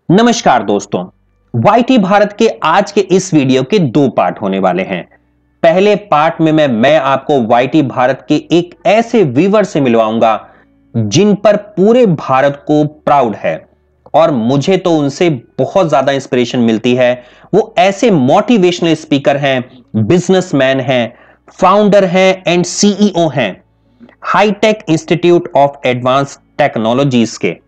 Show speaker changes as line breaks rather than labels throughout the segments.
नमस्कार दोस्तों, वाईटी भारत के आज के इस वीडियो के दो पार्ट होने वाले हैं। पहले पार्ट में मैं आपको वाईटी भारत के एक ऐसे वीवर से मिलवाऊंगा जिन पर पूरे भारत को प्राउड है और मुझे तो उनसे बहुत ज्यादा इंस्पिरेशन मिलती है। वो ऐसे मोटिवेशनल स्पीकर हैं, बिजनेसमैन हैं, फाउंडर हैं एंड सीईओ हैं hi-tech institute of advance technologies के,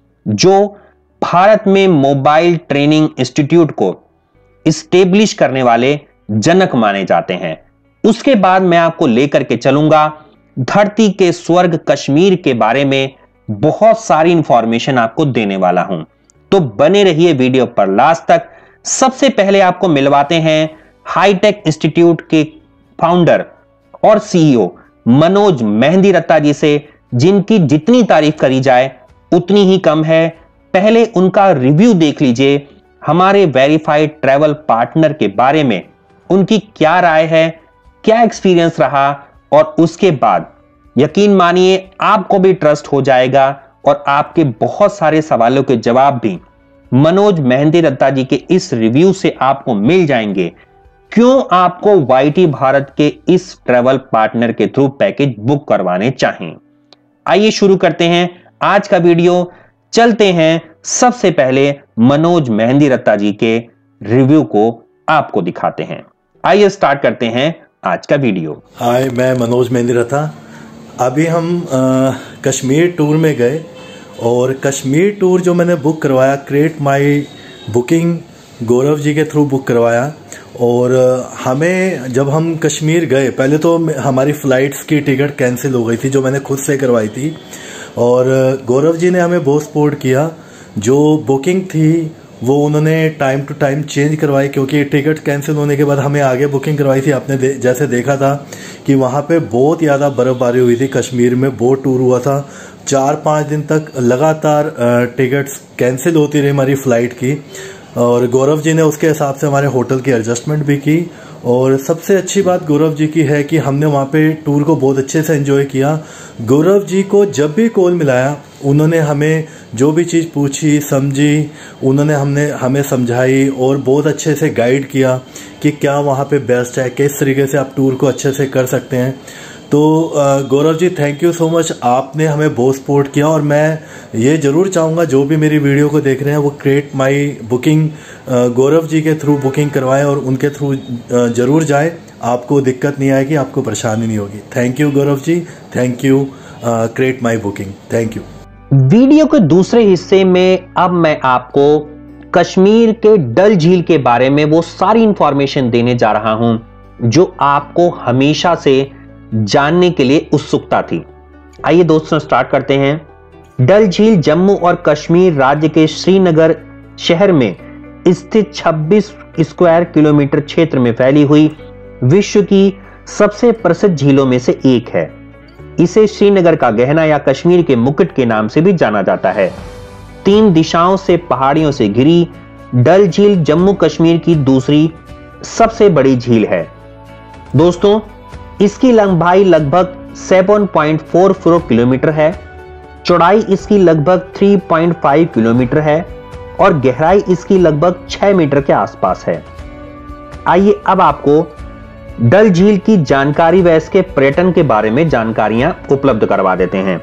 जो भारत में मोबाइल ट्रेनिंग इंस्टीट्यूट को इस्टेब्लिश करने वाले जनक माने जाते हैं। उसके बाद मैं आपको लेकर के चलूंगा धरती के स्वर्ग कश्मीर के बारे में, बहुत सारी इंफॉर्मेशन आपको देने वाला हूं, तो बने रहिए वीडियो पर लास्ट तक। सबसे पहले आपको मिलवाते हैं हाईटेक इंस्टीट्यूट के फाउंडर और सीईओ मनोज मेहंदीरत्ता जी से, जिनकी जितनी तारीफ करी जाए उतनी ही कम है। पहले उनका रिव्यू देख लीजिए हमारे वेरीफाइड ट्रैवल पार्टनर के बारे में, उनकी क्या राय है, क्या एक्सपीरियंस रहा, और उसके बाद यकीन मानिए आपको भी ट्रस्ट हो जाएगा और आपके बहुत सारे सवालों के जवाब भी मनोज मेहंदीरत्ता जी के इस रिव्यू से आपको मिल जाएंगे। क्यों आपको वाईटी भारत के इस ट्रैवल पार्टनर के थ्रू पैकेज बुक करवाने चाहिए। आइए शुरू करते हैं आज का वीडियो। चलते हैं सबसे पहले मनोज मेहंदीरत्ता जी के रिव्यू को आपको दिखाते हैं। आइए स्टार्ट करते हैं आज का वीडियो।
हाय, मैं मनोज मेहंदीरत्ता। अभी हम कश्मीर टूर में गए और कश्मीर टूर जो मैंने बुक करवाया create my booking Gaurav ji के थ्रू बुक करवाया। और हमें जब हम कश्मीर गए, पहले तो हमारी फ़्लाइट्स की टिकट कैंसिल हो गई थी जो मैंने खुद से करवाई थी, और गौरव जी ने हमें बहुत सपोर्ट किया। जो बुकिंग थी वो उन्होंने टाइम टू टाइम चेंज करवाई, क्योंकि टिकट कैंसिल होने के बाद हमें आगे बुकिंग करवाई थी। आपने जैसे देखा था कि वहाँ पे बहुत ज़्यादा बर्फ़बारी हुई थी, कश्मीर में बहुत टूर हुआ था, 4-5 दिन तक लगातार टिकट्स कैंसिल होती रही हमारी फ़्लाइट की। और गौरव जी ने उसके हिसाब से हमारे होटल की एडजस्टमेंट भी की। और सबसे अच्छी बात गौरव जी की है कि हमने वहाँ पे टूर को बहुत अच्छे से एंजॉय किया। गौरव जी को जब भी कॉल मिलाया उन्होंने हमें जो भी चीज़ पूछी समझी, उन्होंने हमें समझाई और बहुत अच्छे से गाइड किया कि क्या वहाँ पे बेस्ट है, किस तरीके से आप टूर को अच्छे से कर सकते हैं। तो Gaurav ji, thank you so much, आपने हमें बहुत सपोर्ट किया। और मैं ये ज़रूर चाहूँगा जो भी मेरी वीडियो को देख रहे हैं वो create my booking Gaurav ji के थ्रू बुकिंग करवाएं और उनके थ्रू ज़रूर जाएं। आपको दिक्कत नहीं आएगी, आपको परेशानी नहीं होगी। Thank you Gaurav ji, thank you create my booking, thank you.
Video के दूसरे हिस्से में अब मैं आपको कश्मीर के डल झील के बारे में वो सारी इंफॉर्मेशन देने जा रहा हूं जो आपको हमेशा से जानने के लिए उत्सुकता थी। आइए दोस्तों स्टार्ट करते हैं। डल झील जम्मू और कश्मीर राज्य के श्रीनगर शहर में स्थित 26 स्क्वायर किलोमीटर क्षेत्र में फैली हुई विश्व की सबसे प्रसिद्ध झीलों में से एक है। इसे श्रीनगर का गहना या कश्मीर के मुकुट के नाम से भी जाना जाता है। 3 दिशाओं से पहाड़ियों से घिरी डल झील जम्मू कश्मीर की दूसरी सबसे बड़ी झील है। दोस्तों, इसकी लंबाई लगभग 7.44 किलोमीटर है, चौड़ाई इसकी लगभग 3.5 किलोमीटर है और गहराई इसकी लगभग 6 मीटर के आसपास है। आइए अब आपको डल झील की जानकारी व इसके पर्यटन के बारे में जानकारियां उपलब्ध करवा देते हैं।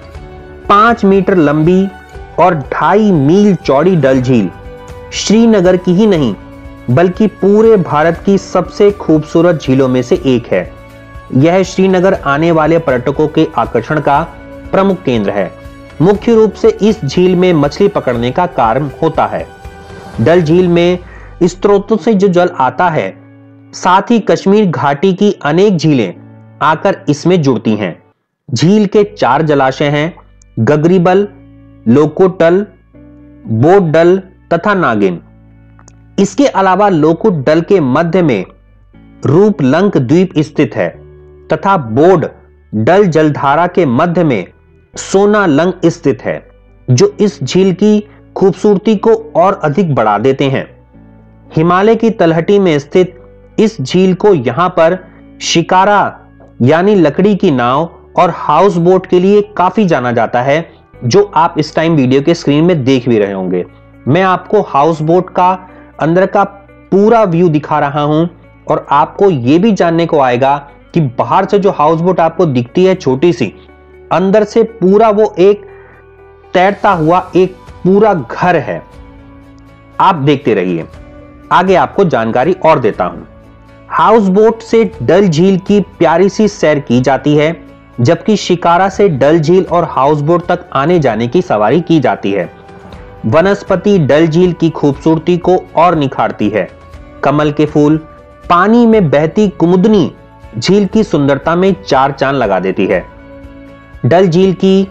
5 मीटर लंबी और 2.5 मील चौड़ी डल झील श्रीनगर की ही नहीं बल्कि पूरे भारत की सबसे खूबसूरत झीलों में से एक है। यह श्रीनगर आने वाले पर्यटकों के आकर्षण का प्रमुख केंद्र है। मुख्य रूप से इस झील में मछली पकड़ने का कार्य होता है। डल झील में स्रोतों से जो जल आता है, साथ ही कश्मीर घाटी की अनेक झीलें आकर इसमें जुड़ती हैं। झील के 4 जलाशय हैं, गगरीबल, लोकोटल, बोडल तथा नागिन। इसके अलावा लोकुट डल के मध्य में रूपलंक द्वीप स्थित है तथा बोड डल जलधारा के मध्य में सोनालंग स्थित है, जो इस झील की खूबसूरती को और अधिक बढ़ा देते हैं। हिमालय की तलहटी में स्थित इस झील को यहां पर शिकारा यानी लकड़ी की नाव और हाउस बोट के लिए काफी जाना जाता है, जो आप इस टाइम वीडियो के स्क्रीन में देख भी रहे होंगे। मैं आपको हाउस बोट का अंदर का पूरा व्यू दिखा रहा हूं और आपको यह भी जानने को आएगा कि बाहर से जो हाउस बोट आपको दिखती है छोटी सी, अंदर से पूरा वो एक तैरता हुआ एक पूरा घर है। आप देखते रहिए, आगे आपको जानकारी और देता हूं। हाउस बोट से डल झील की प्यारी सी सैर की जाती है, जबकि शिकारा से डल झील और हाउस बोट तक आने जाने की सवारी की जाती है। वनस्पति डल झील की खूबसूरती को और निखारती है। कमल के फूल, पानी में बहती कुमुदनी झील की सुंदरता में चार चांद लगा देती है। डल झील की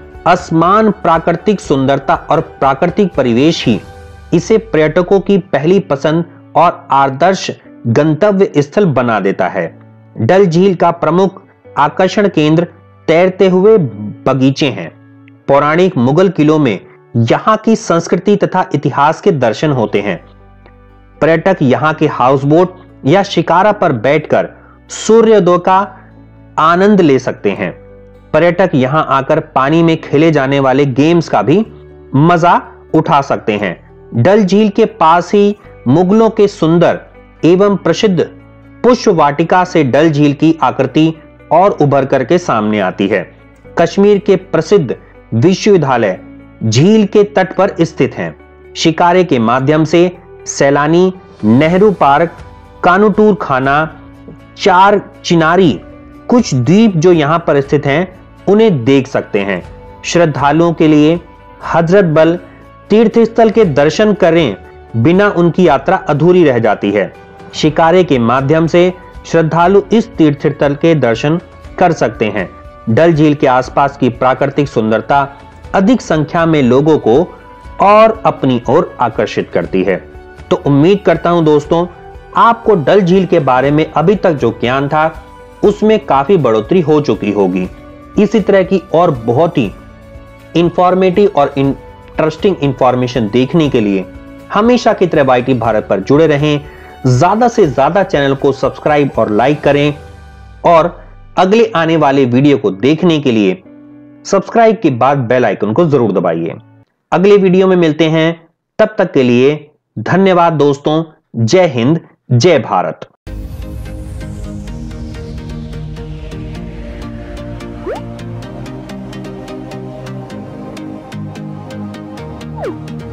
असमान प्राकृतिक सुंदरता और प्राकृतिक परिवेश ही इसे पर्यटकों की पहली पसंद और आदर्श गंतव्य स्थल बना देता है। डल झील का प्रमुख आकर्षण केंद्र तैरते हुए बगीचे हैं। पौराणिक मुगल किलों में यहां की संस्कृति तथा इतिहास के दर्शन होते हैं। पर्यटक यहां के हाउस बोट या शिकारा पर बैठकर सूर्योदय का आनंद ले सकते हैं। पर्यटक यहां आकर पानी में खेले जाने वाले गेम्स का भी मजा उठा सकते हैं। डल झील के पास ही मुगलों के सुंदर एवं प्रसिद्ध पुष्प वाटिका से डल झील की आकृति और उभर करके सामने आती है। कश्मीर के प्रसिद्ध विश्वविद्यालय झील के तट पर स्थित हैं। शिकारे के माध्यम से सैलानी नेहरू पार्क, कानूटूर खाना, चार चिनारी, कुछ द्वीप जो यहां पर स्थित हैं उन्हें देख सकते हैं। श्रद्धालुओं के लिए हजरत बल तीर्थ स्थल के दर्शन करें बिना उनकी यात्रा अधूरी रह जाती है। शिकारे के माध्यम से श्रद्धालु इस तीर्थ स्थल के दर्शन कर सकते हैं। डल झील के आसपास की प्राकृतिक सुंदरता अधिक संख्या में लोगों को और अपनी ओर आकर्षित करती है। तो उम्मीद करता हूं दोस्तों, आपको डल झील के बारे में अभी तक जो ज्ञान था उसमें काफी बढ़ोतरी हो चुकी होगी। इसी तरह की और बहुत ही इंफॉर्मेटिव और इंटरेस्टिंग इंफॉर्मेशन देखने के लिए हमेशा की तरह YT भारत पर जुड़े रहें। ज्यादा से ज्यादा चैनल को सब्सक्राइब और लाइक करें और अगले आने वाले वीडियो को देखने के लिए सब्सक्राइब के बाद बेल आइकन को जरूर दबाइए। अगले वीडियो में मिलते हैं, तब तक के लिए धन्यवाद दोस्तों। जय हिंद, जय भारत।
you